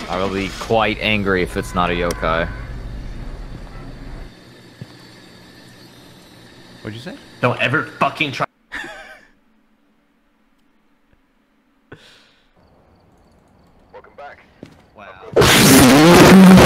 I will be quite angry if it's not a yokai. What'd you say? Don't ever fucking try. Welcome back. Wow.